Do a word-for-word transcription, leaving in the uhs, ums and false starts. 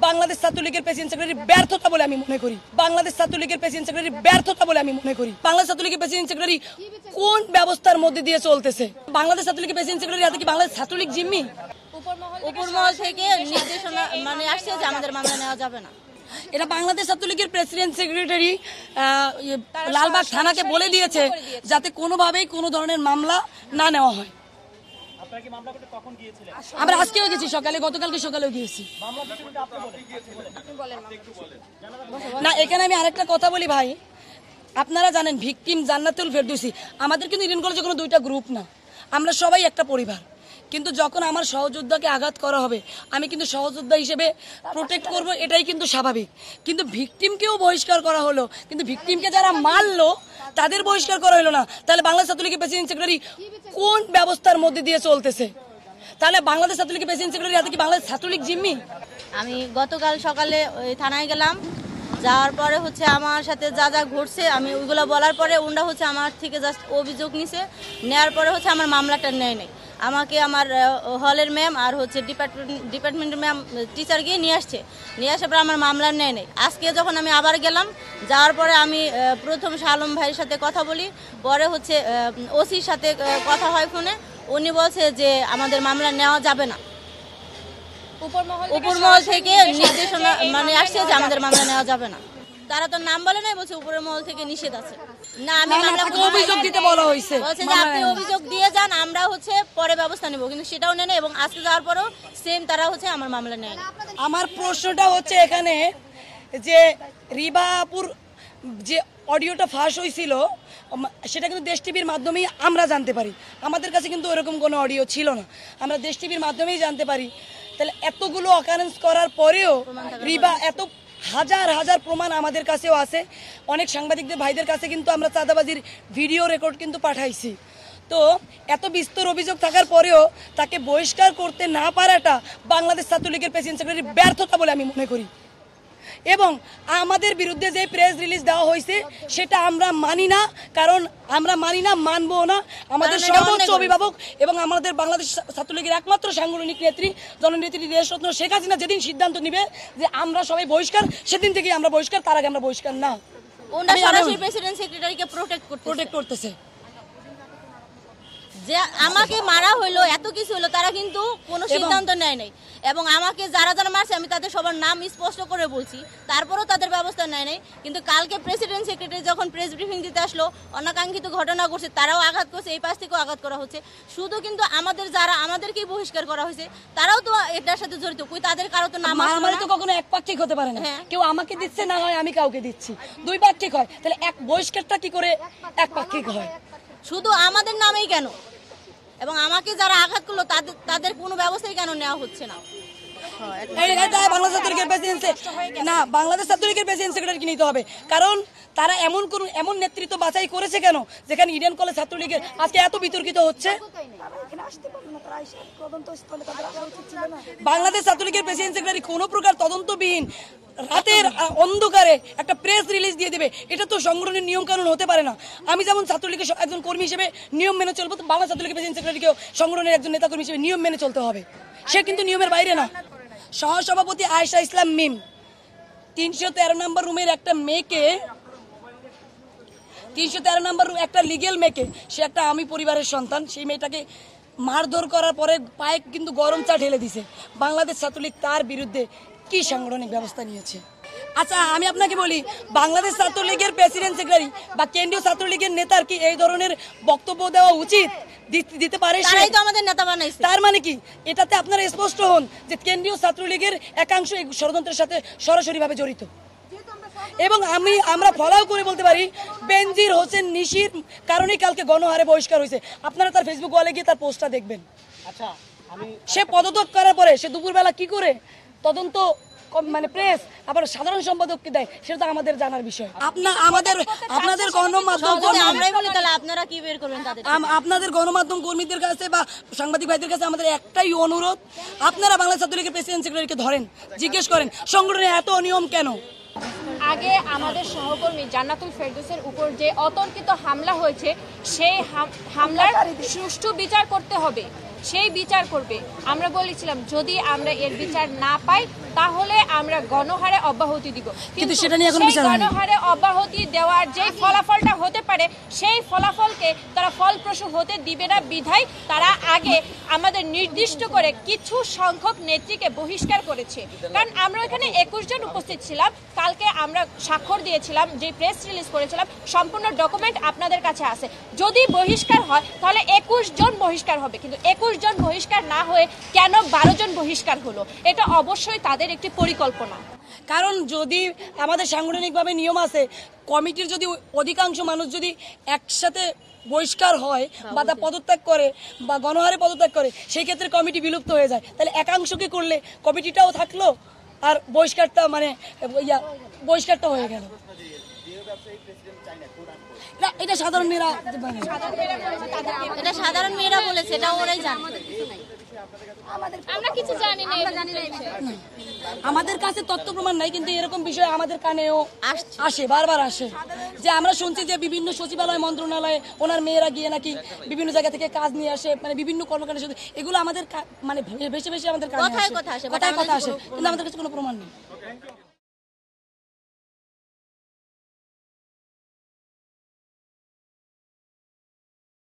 বাংলাদেশ ছাত্রলীগের president secretary ব্যর্থতা বলে আমি মনে করি বাংলাদেশ ছাত্রলীগের প্রেসিডেন্ট সেক্রেটারি ব্যর্থতা বলে আমি মনে করি বাংলাদেশ ছাত্রলীগের প্রেসিডেন্ট সেক্রেটারি কোন ব্যবস্থার মধ্যে দিয়ে চলতেছে বাংলাদেশ ছাত্রলীগের প্রেসিডেন্ট সেক্রেটারি হাতে কি বাংলাদেশ ছাত্রলীগ জিম্মি উপরমহল থেকে নির্দেশনা মানে আসছে যে আমাদের মামলা নেওয়া যাবে না। এটা বাংলাদেশ ছাত্রলীগের প্রেসিডেন্ট সেক্রেটারি লালবাগ থানাকে বলে দিয়েছে যাতে কোনোভাবেই কোনো ধরনের মামলা না নেওয়া হয়। আমরা আজকেও গেছি, সকালে গতকালকে সকালেও গিয়েছি। না, এখানে আমি আরেকটা কথা বলি ভাই, আপনারা জানেন ভিকটিম জান্নাতুল ফেরদৌসী আমাদের কিন্তু ইডেন কলেজে কোনো দুইটা গ্রুপ না, আমরা সবাই একটা পরিবার। কিন্তু যখন আমার সহযোদ্ধাকে আঘাত করা হবে আমি কিন্তু সহযোদ্ধা হিসেবে প্রোটেক্ট করব, এটাই কিন্তু স্বাভাবিক। কিন্তু ভিকটিমকেও বহিষ্কার করা হলো, কিন্তু ভিকটিমকে যারা মারলো তাদের বহিষ্কার করা হলো না। তাহলে বাংলাদেশ ছাত্রলীগের প্রেসিডেন্ট সেক্রেটারি কোন ব্যবস্থার মধ্যে দিয়ে চলতেছে? তাহলে বাংলাদেশ ছাত্রলীগের প্রেসিডেন্ট সেক্রেটারি হাতে কি বাংলাদেশ ছাত্রলীগ জিম্মি? আমি গতকাল সকালে ওই থানায় গেলাম, যাওয়ার পরে হচ্ছে আমার সাথে যা যা ঘটছে আমি ওইগুলো বলার পরে ওনারা হচ্ছে আমার থেকে জাস্ট অভিযোগ নিছে, নেওয়ার পরে হচ্ছে আমার মামলাটা নেয় নাই। আমাকে আমার হলের ম্যাম আর হচ্ছে ডিপার্টমেন্ট ডিপার্টমেন্টের ম্যাম টিচার গিয়ে নিয়ে আসছে, নিয়ে আসার পরে আমার মামলা নেয় নাই। আজকে যখন আমি আবার গেলাম, যাওয়ার পরে আমি প্রথম শালম ভাইয়ের সাথে কথা বলি, পরে হচ্ছে ওসির সাথে কথা হয় ফোনে, উনি বলছে যে আমাদের মামলা নেওয়া যাবে না। উপরমহল থেকে নির্দেশনা মানে আসছে যে আমাদের মামলা নেওয়া যাবে না। তারা তো নাম বলে নাই, বলছে উপরের মহল থেকে নিষেধ আছে। না, আমি অভিযোগ দিতে বলা হয়েছে, বলছে যে আপনি অভিযোগ দিয়ে যান, আমরা হচ্ছে পরে ব্যবস্থা নেব, কিন্তু সেটাও নেয় না। এবং আজকে যাওয়ার পরেও সেম তারা হচ্ছে আমার মামলা নেয় না। আমার প্রশ্নটা হচ্ছে এখানে যে রিবাপুর যে অডিওটা ফাঁস হয়েছিল সেটা কিন্তু দেশ টিভির মাধ্যমেই আমরা জানতে পারি, আমাদের কাছে কিন্তু ওরকম কোনো অডিও ছিল না, আমরা দেশ টিভির মাধ্যমেই জানতে পারি। তাহলে এতগুলো অকারেন্স করার পরেও রিবা এত হাজার হাজার প্রমাণ আমাদের কাছেও আছে, অনেক সাংবাদিকদের ভাইদের কাছে কিন্তু আমরা চাঁদাবাজির ভিডিও রেকর্ড কিন্তু পাঠাইছি। তো এত বিস্তর অভিযোগ থাকার পরেও তাকে বহিষ্কার করতে না পারাটা বাংলাদেশ ছাত্রলীগের প্রেসিডেন্ট সেক্রেটারি ব্যর্থতা বলে আমি মনে করি। এবং আমাদের বিরুদ্ধে যে প্রেস রিলিজ দেওয়া হয়েছে সেটা আমরা মানি না, কারণ আমরা মানি না, মানবো না। আমাদের সর্বোচ্চ অভিভাবক এবং আমাদের বাংলাদেশ ছাত্রলীগের একমাত্র সাংগঠনিক নেত্রী জননেত্রী দেশরত্ন শেখ হাসিনা যেদিন সিদ্ধান্ত নিবে যে আমরা সবাই বহিষ্কার, সেদিন থেকেই আমরা বহিষ্কার, তার আগে আমরা বহিষ্কার না। ওনারা সরাসরি প্রেসিডেন্ট সেক্রেটারিকে প্রোটেক্ট করতে প্রোটেক্ট করতেছে। যে আমাকে মারা হইলো, এত কিছু হলো, তারা কিন্তু কোনো সিদ্ধান্ত নেয় নাই। এবং আমাকে যারা যারা মারছে আমি তাদের সবার নাম স্পষ্ট করে বলছি, তারপরেও তাদের ব্যবস্থা নেয় নাই। কিন্তু কালকে প্রেসিডেন্ট সেক্রেটারি যখন প্রেস ব্রিফিং দিতে আসলো, অনাকাঙ্ক্ষিত ঘটনা ঘটছে, তারাও আঘাত করছে, এই পাশ থেকেও আঘাত করা হচ্ছে। শুধু কিন্তু আমাদের যারা আমাদেরকেই বহিষ্কার করা হয়েছে তারাও তো এটার সাথে জড়িত, কই তাদের কারো তো নাম মারামারি তো কখনো একপাক্ষিক হতে পারে না, কেউ আমাকে দিচ্ছে না হয় আমি কাউকে দিচ্ছি, দুই পাক্ষিক হয়। তাহলে এক বহিষ্কারটা কি করে একপাক্ষিক হয়? শুধু আমাদের নামেই কেন? এবং আমাকে যারা আঘাত করলো তাদের তাদের কোনো ব্যবস্থাই কেন নেওয়া হচ্ছে না? বাংলাদেশ ছাত্রলীগের প্রেসিডেন্ট না বাংলাদেশ ছাত্রলীগের প্রেসিডেন্ট সেক্রেটারিকে নিতে হবে, কারণ তারা এমন কোন এমন নেতৃত্ব বাছাই করেছে কেন যেখানে ইডেন কলেজ ছাত্রলীগের আজকে এত বিতর্কিত হচ্ছে। বাংলাদেশ ছাত্রলীগের প্রেসিডেন্ট সেক্রেটারি কোনো প্রকার তদন্তবিহীন রাতের অন্ধকারে একটা প্রেস রিলিজ দিয়ে দেবে, এটা তো সংগঠনের নিয়ম কানুন হতে পারে না। আমি যেমন ছাত্রলীগের একজন কর্মী হিসেবে নিয়ম মেনে চলবো, তো বাংলাদেশ ছাত্রলীগের প্রেসিডেন্ট সেক্রেটারিকেও সংগঠনের একজন নেতা কর্মী হিসেবে নিয়ম মেনে চলতে হবে, সে কিন্তু নিয়মের বাইরে না। সহসভাপতি আয়েশা ইসলাম মিম তিনশো তেরো নম্বর রুমের একটা মেয়েকে তিনশো তেরো নম্বর একটা লিগেল মেয়েকে, সে একটা আমি পরিবারের সন্তান, সেই মেয়েটাকে মারধর করার পরে পায়ে কিন্তু গরম চা ঢেলে দিছে। বাংলাদেশ ছাত্রলীগ তার বিরুদ্ধে কি সাংগঠনিক ব্যবস্থা নিয়েছে? আচ্ছা আমি আপনাকে বলি, বাংলাদেশ ছাত্রলীগের প্রেসিডেন্ট সেক্রেটারি বা কেন্দ্রীয় ছাত্রলীগের নেতার কি এই ধরনের বক্তব্য দেওয়া উচিত? দিতে পারে, তারাই তো আমাদের নেতা বানাইছে। তার মানে কি এটাতে আপনারা স্পষ্ট হন যে কেন্দ্রীয় ছাত্রলীগের একাংশ এই ষড়যন্ত্রের সাথে সরাসরি ভাবে জড়িত। এবং আমি আমরা ফলাও করে বলতে পারি বেনজির হোসেন নিশির কারণেই কালকে গণহারে বহিষ্কার হয়েছে। আপনারা তার ফেসবুক ওয়ালে গিয়ে তার পোস্টটা দেখবেন। আচ্ছা সে পদত্যাগ করার পরে সে দুপুরবেলা কি করে তদন্ত মানে প্রেস আবার সাধারণ সম্পাদককে দেয়, সেটা তো আমাদের জানার বিষয়। আপনার আমাদের আপনাদের গণমাধ্যম আমরাই বলি, তাহলে আপনারা কি বের করবেন তাদের? আপনাদের গণমাধ্যম কর্মীদের কাছে বা সাংবাদিক ভাইদের কাছে আমাদের একটাই অনুরোধ, আপনারা বাংলাদেশ ছাত্রলীগের প্রেসিডেন্ট সেক্রেটারিকে ধরেন, জিজ্ঞেস করেন সংগঠনে এত অনিয়ম কেন। আগে আমাদের সহকর্মী জান্নাতুল ফেরদৌসের উপর যে অতর্কিত হামলা হয়েছে সেই হামলার সুষ্ঠু বিচার করতে হবে। সেই বিচার করবে। আমরা বলেছিলাম যদি আমরা এর বিচার না পাই তাহলে আমরা গণহারে অব্যাহতি দিব, কিন্তু সেটা নিয়ে এখনো সেই বিচার হয়নি। গণহারে অব্যাহতি দেওয়ার যে ফলাফলটা হতে পারে সেই ফলাফলকে তারা ফলপ্রসূ হতে দিবে না বিধায় তারা আগে আমাদের নির্দিষ্ট করে কিছু সংখ্যক নেত্রীকে বহিষ্কার করেছে। কারণ আমরা এখানে একুশ জন উপস্থিত ছিলাম, কালকে আমরা স্বাক্ষর দিয়েছিলাম, যে প্রেস রিলিজ করেছিলাম, সম্পূর্ণ ডকুমেন্ট আপনাদের কাছে আছে। যদি বহিষ্কার হয় তাহলে একুশ জন বহিষ্কার হবে, কিন্তু একুশ জন বহিষ্কার না হয়ে কেন বারো জন বহিষ্কার হলো? এটা অবশ্যই তাদের একটি পরিকল্পনা। কারণ যদি আমাদের সাংগঠনিকভাবে নিয়ম আছে, কমিটির যদি অধিকাংশ মানুষ যদি একসাথে বহিষ্কার হয় বা তা পদত্যাগ করে বা গণহারে পদত্যাগ করে, সেই ক্ষেত্রে কমিটি বিলুপ্ত হয়ে যায়। তাহলে একাংশকে করলে কমিটিটাও থাকলো আর বহিষ্কারটা মানে ইয়া বহিষ্কারটা হয়ে গেল। না, এটা সাধারণ মেয়েরা মানে এটা সাধারণ মেয়েরা বলেছে, এটা ওরাই জানে। আমরা কিছু জানি না, আমাদের কাছে তথ্য প্রমাণ নাই, কিন্তু এরকম বিষয় আমাদের কানেও আসছে। আসে, বারবার আসে, যে আমরা শুনছি যে বিভিন্ন সচিবালয় মন্ত্রণালয়ে ওনার মেয়েরা গিয়ে নাকি বিভিন্ন জায়গা থেকে কাজ নিয়ে আসে, মানে বিভিন্ন কর্মকাণ্ড শুধু এগুলো আমাদের কা- মানে ভেসে ভেসে আমাদের কানে কথায় আসে, কথা আসে, but কথায় কথা আমাদের আসে, কোনো কিন্তু আমাদের কাছে কোনো প্রমাণ নেই।